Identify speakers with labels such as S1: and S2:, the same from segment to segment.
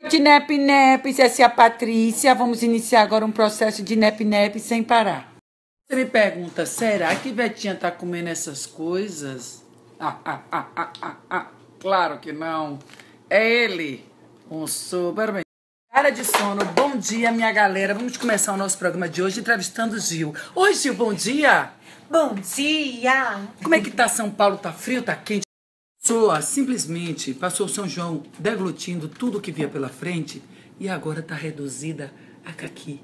S1: De nep-nep, essa é a Patrícia. Vamos iniciar agora um processo de nep-nep sem parar. Você me pergunta, será que Betinha tá comendo essas coisas? Claro que não. É ele, um Superman. Cara de sono, bom dia, minha galera. Vamos começar o nosso programa de hoje entrevistando o Gil. Oi, Gil, bom dia.
S2: Bom dia.
S1: Como é que tá São Paulo? Tá frio, tá quente? Pessoa simplesmente passou São João deglutindo tudo que via pela frente e agora tá reduzida a caqui.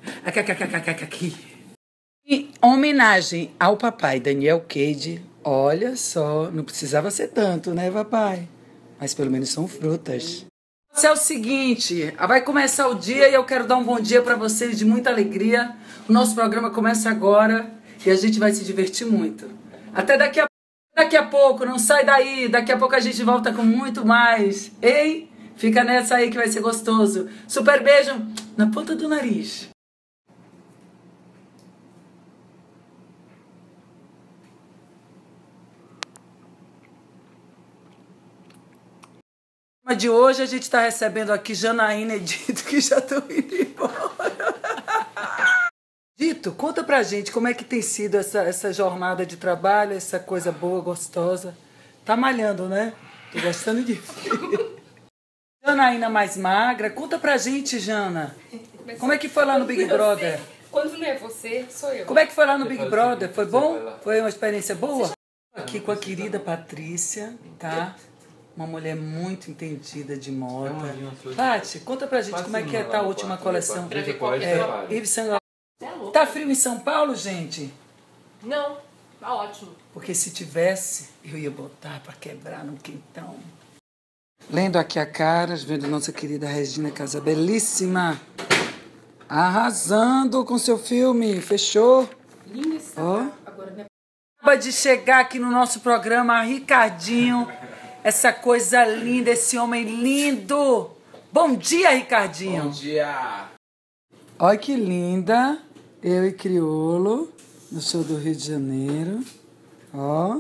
S1: Em homenagem ao papai Daniel Cage, olha só, não precisava ser tanto, né, papai? Mas pelo menos são frutas. É o seguinte, vai começar o dia e eu quero dar um bom dia para vocês de muita alegria. O nosso programa começa agora e a gente vai se divertir muito. Até daqui a pouco, não sai daí. Daqui a pouco a gente volta com muito mais. Ei, fica nessa aí que vai ser gostoso. Super beijo na ponta do nariz. Mas de hoje a gente está recebendo aqui Janaína e Dito, que já estão indo embora. Dito, conta pra gente como é que tem sido essa jornada de trabalho, essa coisa boa, gostosa. Tá malhando, né? Tô gostando de ver. Janaína mais magra. Conta pra gente, Jana. Como é que foi lá no Big Brother?
S3: Quando não é você, sou eu.
S1: Como é que foi lá no Big Brother? Foi bom? Foi uma experiência boa? Aqui com a querida Patrícia, tá? Uma mulher muito entendida de moda. Paty, conta pra gente como é que tá a última coleção. Yves Saint Laurent. Tá frio em São Paulo, gente?
S3: Não, tá ótimo.
S1: Porque se tivesse, eu ia botar pra quebrar no quentão. Lendo aqui a caras, vendo nossa querida Regina Casa belíssima. Arrasando com seu filme. Fechou?
S3: Linda esse
S1: Ó.
S3: Agora, né?
S1: Acaba de chegar aqui no nosso programa, Ricardinho. Essa coisa linda, esse homem lindo. Bom dia, Ricardinho.
S4: Bom dia.
S1: Olha que linda. Eu e Criolo, no show do Rio de Janeiro. Ó.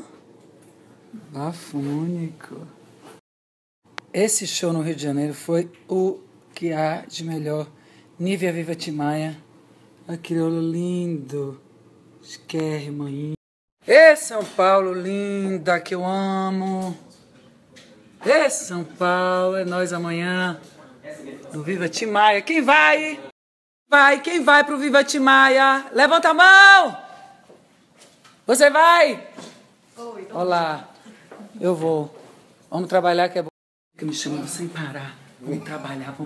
S1: Bafônico. Esse show no Rio de Janeiro foi o que há de melhor. Nívia Viva Timaya. Olha que Criolo lindo. Esquérrimo aí. Ê, São Paulo linda, que eu amo. Ê, São Paulo, é nós amanhã. No Viva Timaya. Quem vai? Quem vai pro Viva Timaya? Levanta a mão! Você vai?
S3: Oi,
S1: Olá, eu vou. Vamos trabalhar que é bom. Que me chamando sem parar. Vamos trabalhar.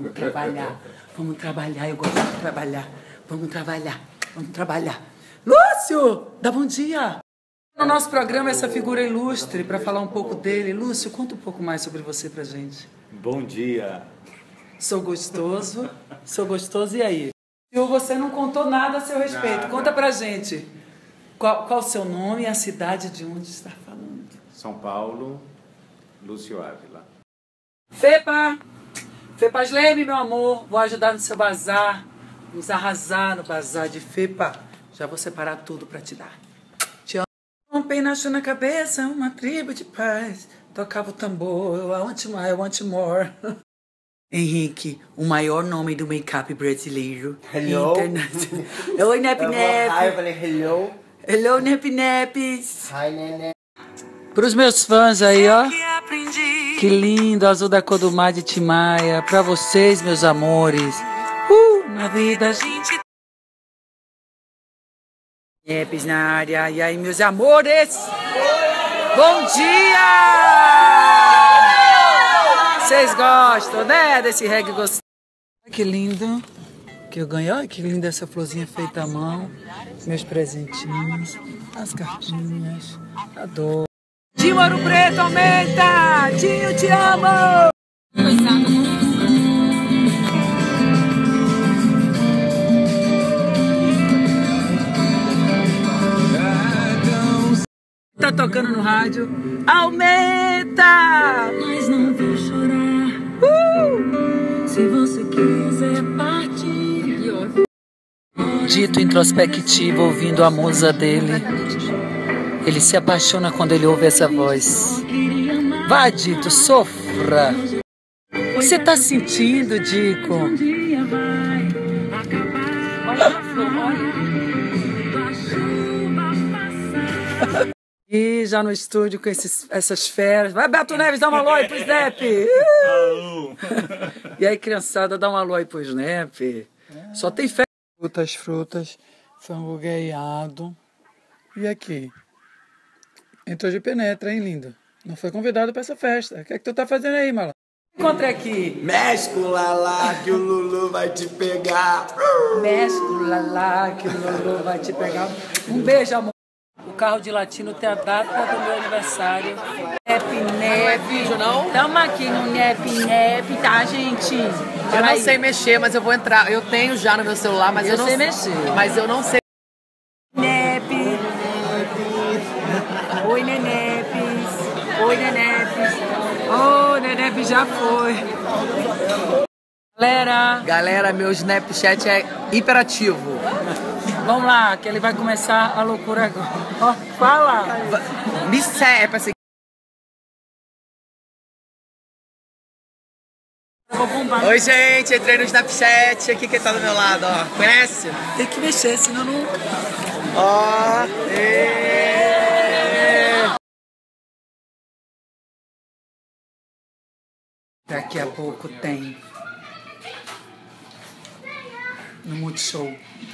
S1: Eu gosto de trabalhar. Vamos trabalhar. Lúcio, dá bom dia. No nosso programa, essa figura ilustre, para falar um pouco dele. Lúcio, conta um pouco mais sobre você pra gente.
S4: Bom dia.
S1: Sou gostoso e aí? E você não contou nada a seu respeito.
S4: Nada.
S1: Conta pra gente. Qual o seu nome e a cidade de onde está falando?
S4: São Paulo, Lúcio Ávila.
S1: Fepa Sleme, meu amor. Vou ajudar no seu bazar. Vamos arrasar no bazar de Fepa. Já vou separar tudo pra te dar. Te amo. Um penacho na cabeça, uma tribo de paz. Tocava o tambor. I want more. Henrique, o maior nome do make-up brasileiro.
S5: Hello.
S1: Oi, Nep Nep.
S5: Hi, eu falei hello.
S1: Hello, Nep Neps.
S5: Hi, Nene.
S1: Pros meus fãs aí, ó. Que lindo, azul da cor do mar de Timaya. Pra vocês, meus amores. Na vida a gente... Neps na área. E aí, meus amores? Bom dia! Vocês gostam, né, desse reggae gostoso? Que lindo que eu ganhei. Olha que linda essa florzinha feita à mão. Meus presentinhos, as cartinhas. Adoro. Dinho Ouro Preto, aumenta! Dinho, te amo! Tá tocando no rádio. Aumenta! Mas não vou chorar. Se você quiser partir. Dito introspectivo, ouvindo a musa dele. Ele se apaixona quando ele ouve essa voz. Vá, Dito, sofra. que você tá sentindo, Dico?
S3: Olha a flor, olha.
S1: E já no estúdio com essas feras. Vai, Beto Neves, dá uma alô aí pro Snap. E aí, criançada, dá uma alô aí pro Snap. Só tem festa. Frutas, frango grelhado. E aqui? Entrou de penetra, hein, lindo? Não foi convidado pra essa festa. O que é que tu tá fazendo aí, mala? Encontrei aqui.
S5: Mexe com o Lala que o Lulu vai te pegar.
S1: Mexe com o Lala que o Lulu vai te pegar. Um beijo, amor. O carro de latino tem a data do meu aniversário. Nep.
S3: Não é vídeo, não?
S1: Tamo aqui no Nep, tá, gente?
S3: Eu não sei mexer, mas eu vou entrar. Eu tenho já no meu celular, mas eu não
S1: sei mexer.
S3: Mas eu não sei.
S1: Nep. Oi, Nenepes. Oi, Nenepes. Oh, Nenep já foi.
S3: Galera, meu Snapchat é hiperativo.
S1: Vamos lá, que ele vai começar a loucura agora. Ó, fala.
S3: Me segue pra seguir.
S1: Vou bombar.
S3: Oi, gente, entrei no Snapchat. Aqui quem tá do meu lado, ó. Conhece?
S1: Tem que mexer, senão não...
S3: Ó.
S1: Daqui a pouco tem no Multishow.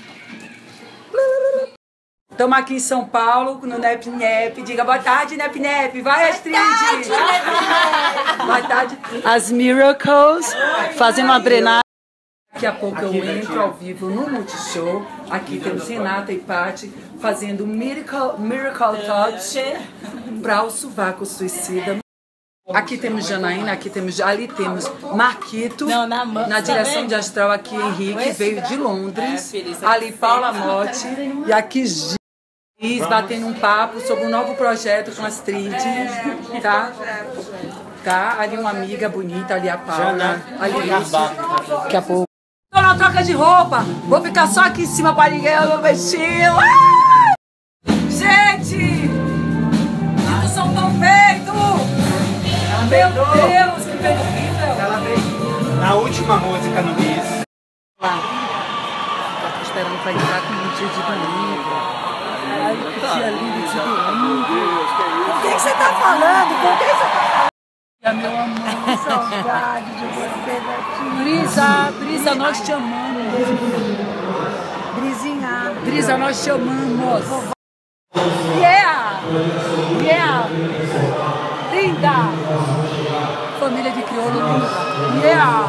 S1: Estamos aqui em São Paulo, no Nep Nep. Diga boa tarde, Nep Nep. Vai, Astrid. Boa tarde. As Miracles fazendo uma drenagem. Daqui a pouco eu entro ao vivo no Multishow. Aqui temos Renata e Paty fazendo Miracle Touch para o sovaco suicida. Aqui temos Janaína, ali temos Marquito, na direção de astral aqui Henrique, veio de Londres, ali Paula Motti, e aqui Giz batendo um papo sobre um novo projeto com a Astrid, tá? Tá? Ali uma amiga bonita, ali a Paula, ali isso, daqui a pouco. Tô na troca de roupa, vou ficar só aqui em cima para ninguém, eu não vestido. Gente, que som tão feito! Meu Deus, que peito horrível!
S6: Ela veio na última música no Miss.
S1: Tô esperando pra entrar com um dia de domingo. Ai, que dia lindo de domingo. Com quem que você tá falando? Com quem você tá falando? Meu amor, saudade de você daqui. Brisa, nós te amamos. Brisa, nós te amamos. Yeah! Linda! Família de crioulo linda. Yeah!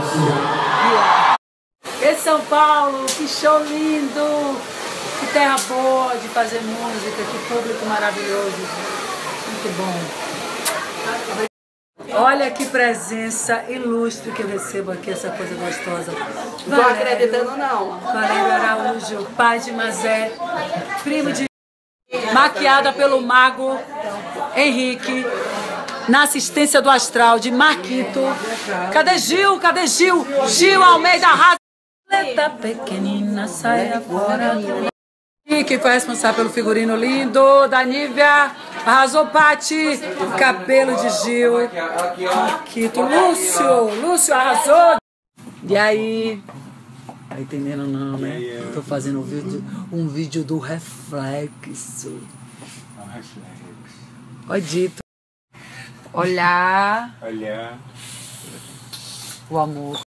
S1: E São Paulo, que show lindo! Que terra boa de fazer música, que público maravilhoso. Muito bom. Olha que presença ilustre que eu recebo aqui, essa coisa gostosa.
S2: Não tô acreditando, não.
S1: Valério Araújo, pai de Mazé, primo de... Maquiada pelo mago Henrique, na assistência do astral de Marquito. Cadê Gil? Gil Almeida Raza. Pequenina, saia fora. E quem foi responsável pelo figurino lindo da Nívia, arrasou Paty, cabelo de Gil, Marquito, Lúcio arrasou. E aí? Tá entendendo não, né? Tô fazendo um vídeo do reflexo. Ó, dito. Olhar
S6: Olhar.
S1: o amor.